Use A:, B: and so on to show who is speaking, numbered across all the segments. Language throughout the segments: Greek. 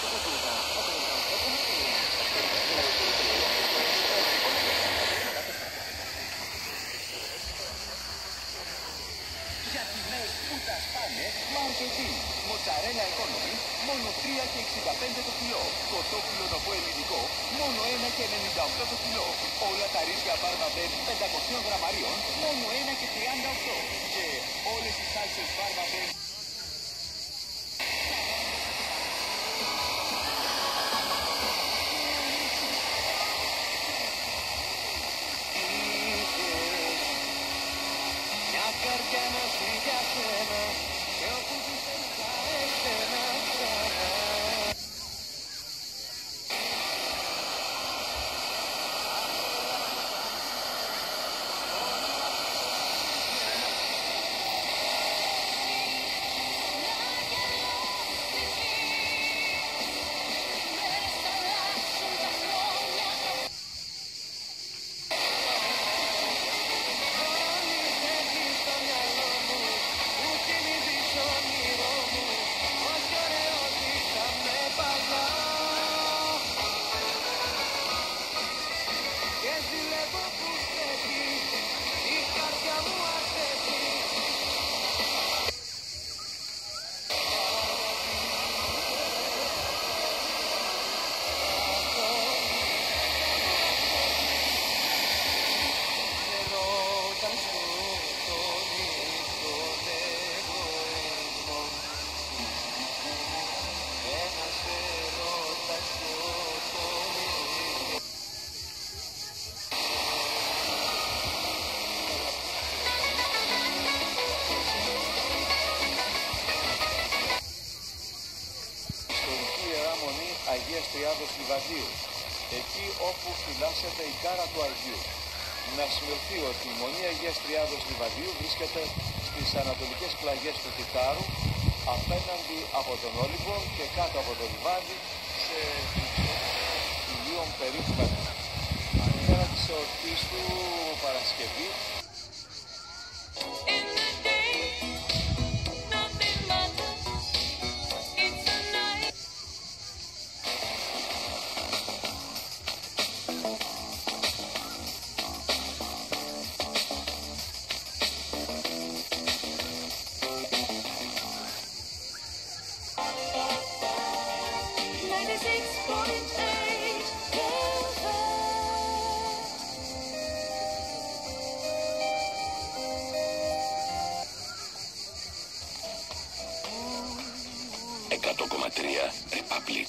A: Για τιμές που τα σπάνε, Marketing. Μοτσαρέλα Economy, μόνο 3,65 το κιλό. Κοτόπουλο νοπό ελληνικό, μόνο 1,98 το κιλό. Όλα τα ρύζια Barbaben 500 γραμμαρίων, μόνο 1,38. Και όλες τις σάλτσες Barbaben. Μια καρδιά να ζει για σένα και όπου ζεις θα εσένα ξανά. Αγίας Τριάδος Λιβαδίου, εκεί όπου φυλάσσεται η κάρα του Αγίου. Να σημειωθεί ότι η Μονή Αγίας Τριάδος Λιβαδίου βρίσκεται στις ανατολικές πλαγιές του Τιτάρου, απέναντι από τον Όλυμπο και κάτω από το λιβάδι, σε ηλίων περίπου μέτρα. Ανήμερα της εορτής του Παρασκευή, Republic.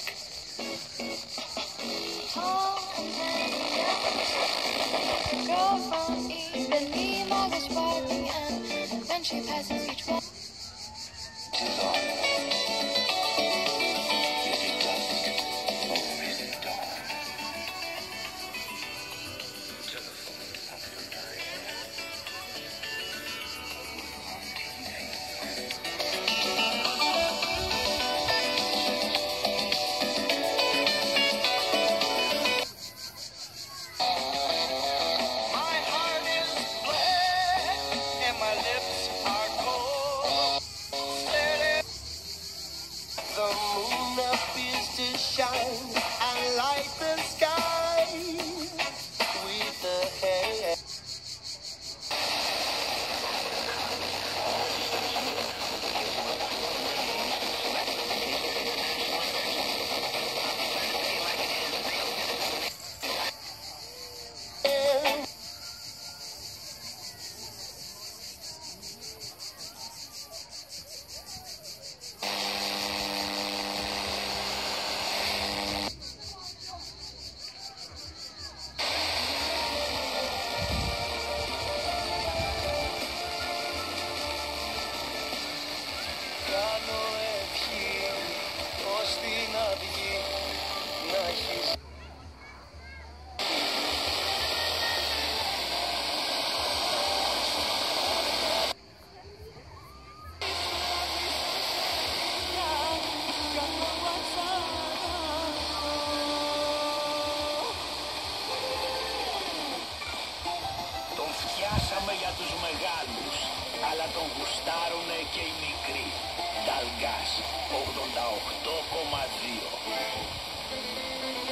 A: She passes each one. Τον φτιάσαμε για τους μεγάλους, αλλά τον
B: γουστάρουνε και οι μικροί. Νταλγκάς 88,2.